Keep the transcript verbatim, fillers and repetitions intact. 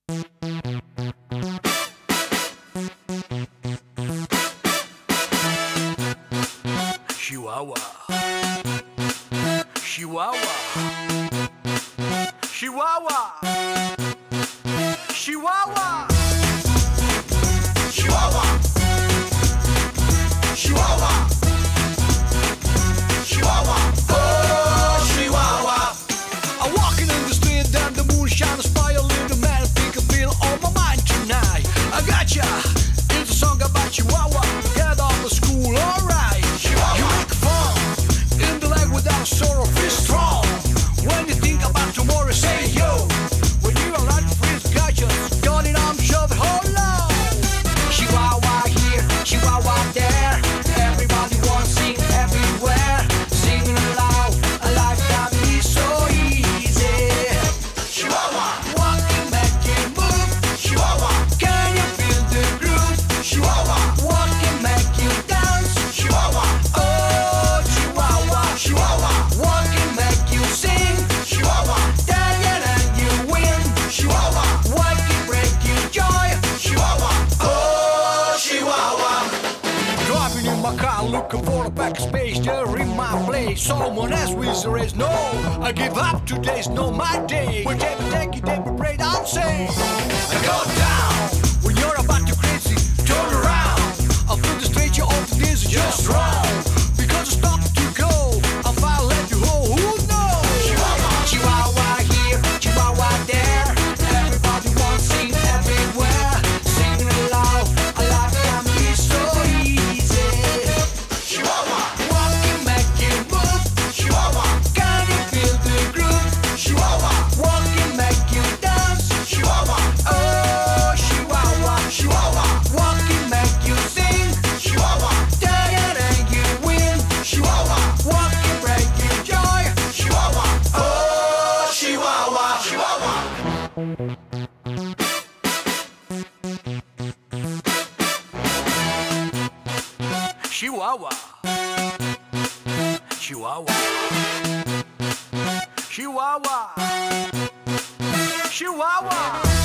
Chihuahua, Chihuahua, Chihuahua, Chihuahua, Chihuahua, Chihuahua, Chihuahua, oh Chihuahua. I'm walking in the street and the moon shines by a little man. I think I feel on my mind tonight. I gotcha, it's a song about Chihuahua. Get off of school, alright. You make fun in the leg without sorrow, feel strong. When you think about tomorrow, say yo. When you are not free, gotcha. Got it, I'm shoving, hold on. Chihuahua here, Chihuahua there. Everybody wants to sing everywhere. Singing aloud, a life can be so easy. Chihuahua, walking, making move. Chihuahua, can you feel the groove? Chihuahua, walking, make you dance. Chihuahua, oh Chihuahua, Chihuahua, walking, make you sing. Chihuahua, dance and you win. Chihuahua, walking, break you joy. Chihuahua, oh Chihuahua. Driving in my car, looking for a pack of space. There in my place, someone else with the race. No, I give up, today's not my day. Whatever take it, every break, I'm saying. I go down when you're about to crazy. Turn around, I feel the stranger of this is just wrong. Because I stopped to go, I'm fine, let you go. Who knows? Chihuahua, Chihuahua here, Chihuahua there. Everybody wants to sing everywhere. Singing aloud, a life can be so easy. Chihuahua, walking, making move. Chihuahua, can you feel the groove? Chihuahua, walking, make you dance. Chihuahua, oh Chihuahua, Chihuahua, walking, make you sing. Chihuahua, dance and you win. Chihuahua, walking, break you joy. Chihuahua, oh Chihuahua, Chihuahua. Chihuahua, Chihuahua, Chihuahua, Chihuahua.